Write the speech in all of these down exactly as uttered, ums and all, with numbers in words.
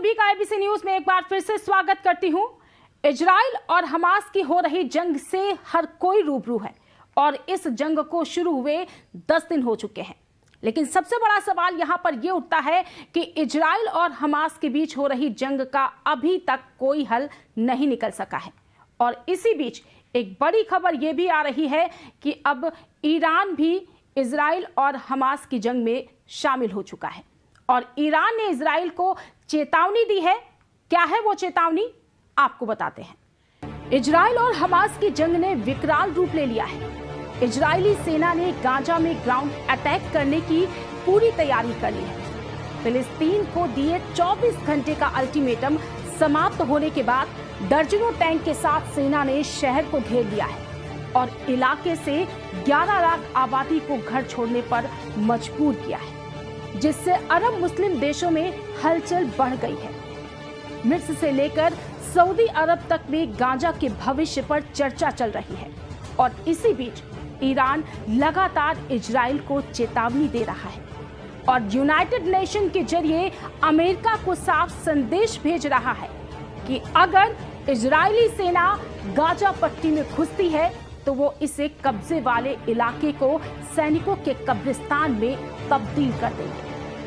सभी का ABC news में एक बार फिर से स्वागत करती हूं। इजराइल और हमास की हो रही जंग से हर कोई रूबरू है और इस जंग को शुरू हुए दस दिन हो चुके हैं। लेकिन सबसे बड़ा सवाल यहां पर यह उठता है कि इजराइल और हमास के बीच हो रही जंग का अभी तक कोई हल नहीं निकल सका है। और इसी बीच एक बड़ी खबर यह भी आ रही है कि अब ईरान भी इजराइल और हमास की जंग में शामिल हो चुका है और ईरान ने इजराइल को चेतावनी दी है। क्या है वो चेतावनी, आपको बताते हैं। इजराइल और हमास की जंग ने विकराल रूप ले लिया है। इजरायली सेना ने गाजा में ग्राउंड अटैक करने की पूरी तैयारी कर ली है। फिलिस्तीन को दिए चौबीस घंटे का अल्टीमेटम समाप्त होने के बाद दर्जनों टैंक के साथ सेना ने शहर को घेर लिया है और इलाके से ग्यारह लाख आबादी को घर छोड़ने पर मजबूर किया है, जिससे अरब मुस्लिम देशों में हलचल बढ़ गई है। मिस्र से लेकर सऊदी अरब तक में गाजा के भविष्य पर चर्चा चल रही है और इसी बीच ईरान लगातार इजराइल को चेतावनी दे रहा है और यूनाइटेड नेशन के जरिए अमेरिका को साफ संदेश भेज रहा है कि अगर इजरायली सेना गाजा पट्टी में घुसती है तो वो इसे कब्जे वाले इलाके को सैनिकों के कब्रिस्तान में तब्दील कर देंगे।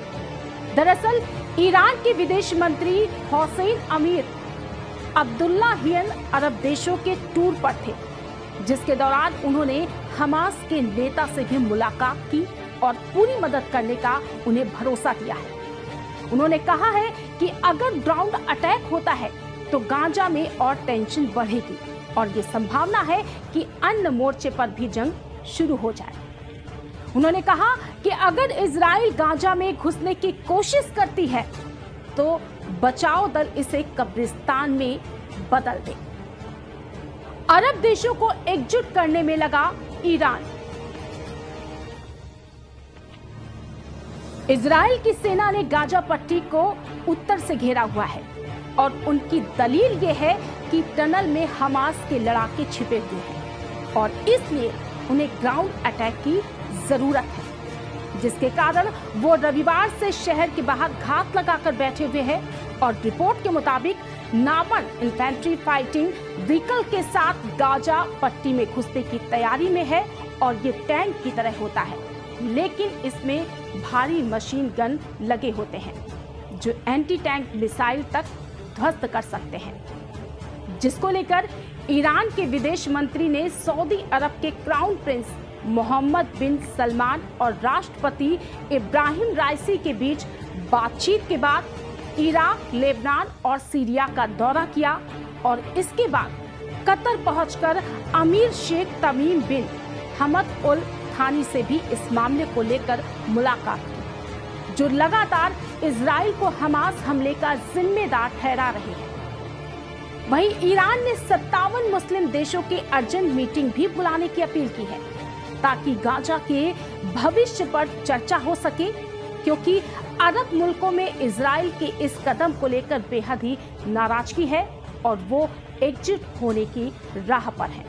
दरअसल ईरान के विदेश मंत्री हुसैन अमीर अब्दुल्लाहियन अरब देशों के टूर पर थे, जिसके दौरान उन्होंने हमास के नेता से भी मुलाकात की और पूरी मदद करने का उन्हें भरोसा दिया है। उन्होंने कहा है कि अगर ग्राउंड अटैक होता है तो गाजा में और टेंशन बढ़ेगी और ये संभावना है कि अन्य मोर्चे पर भी जंग शुरू हो जाए। उन्होंने कहा कि अगर इजराइल गाजा में घुसने की कोशिश करती है तो बचाव दल इसे कब्रिस्तान में बदल दे। अरब देशों को एकजुट करने में लगा ईरान। इजराइल की सेना ने गाजा पट्टी को उत्तर से घेरा हुआ है और उनकी दलील यह है कि टनल में हमास के लड़ाके छिपे हुए हैं और इसलिए उन्हें ग्राउंड अटैक की जरूरत है, जिसके कारण वो रविवार से शहर के बाहर घात लगाकर बैठे हुए हैं और रिपोर्ट के मुताबिक नावन इन्फेंट्री फाइटिंग व्हीकल के साथ गाजा पट्टी में घुसने की तैयारी में है और ये टैंक की तरह होता है, लेकिन इसमें भारी मशीन गन लगे होते हैं जो एंटी टैंक मिसाइल तक ध्वस्त कर सकते हैं, जिसको लेकर ईरान के विदेश मंत्री ने सऊदी अरब के crown prince Mohammed bin Salman और राष्ट्रपति इब्राहिम राइसी के बीच बातचीत के बाद इराक, लेबनान और सीरिया का दौरा किया और इसके बाद कतर पहुंचकर अमीर शेख तमीम बिन हमद उल थानी से भी इस मामले को लेकर मुलाकात की, जो लगातार इजराइल को हमास हमले का जिम्मेदार ठहरा रहे हैं। वहीं ईरान ने सत्तावन मुस्लिम देशों की अर्जेंट मीटिंग भी बुलाने की अपील की है ताकि गाजा के भविष्य पर चर्चा हो सके, क्योंकि अरब मुल्कों में इजराइल के इस कदम को लेकर बेहद ही नाराजगी है और वो एकजुट होने की राह पर है।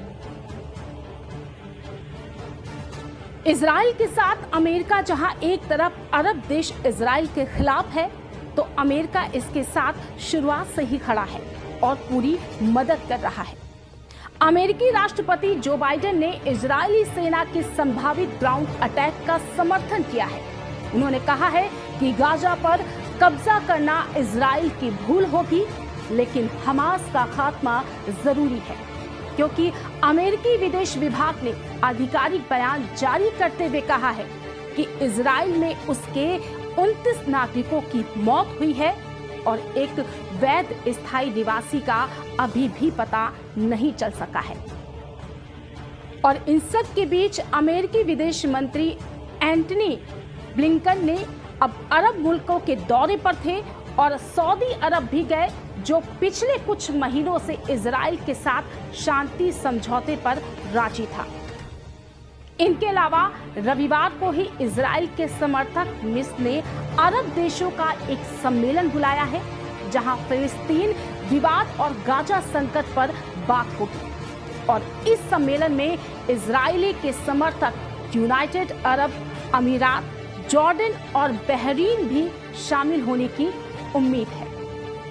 इजराइल के साथ अमेरिका जहां एक तरफ अरब देश इजराइल के खिलाफ है, तो अमेरिका इसके साथ शुरुआत से ही खड़ा है और पूरी मदद कर रहा है। अमेरिकी राष्ट्रपति जो बाइडेन ने इजरायली सेना के संभावित ग्राउंड अटैक का समर्थन किया है। उन्होंने कहा है कि गाजा पर कब्जा करना इजराइल की भूल होगी, लेकिन हमास का खात्मा जरूरी है, क्योंकि अमेरिकी विदेश विभाग ने आधिकारिक बयान जारी करते हुए कहा है कि इजराइल में उसके उनतीस नागरिकों की मौत हुई है और एक वैध स्थायी निवासी का अभी भी पता नहीं चल सका है। और इन सब के बीच अमेरिकी विदेश मंत्री एंटनी ब्लिंकन ने अब अरब मुल्कों के दौरे पर थे और सऊदी अरब भी गए, जो पिछले कुछ महीनों से इजराइल के साथ शांति समझौते पर राजी था। इनके अलावा रविवार को ही इजराइल के समर्थक मिस्र ने अरब देशों का एक सम्मेलन बुलाया है, जहां फिलिस्तीन विवाद और गाजा संकट पर बात होगी और इस सम्मेलन में इजरायली के समर्थक यूनाइटेड अरब अमीरात, जॉर्डन और बहरीन भी शामिल होने की उम्मीद है।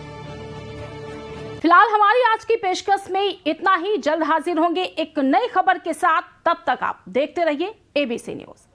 फिलहाल हमारी आज की पेशकश में इतना ही। जल्द हाजिर होंगे एक नई खबर के साथ। तब तक आप देखते रहिए एबीसी न्यूज।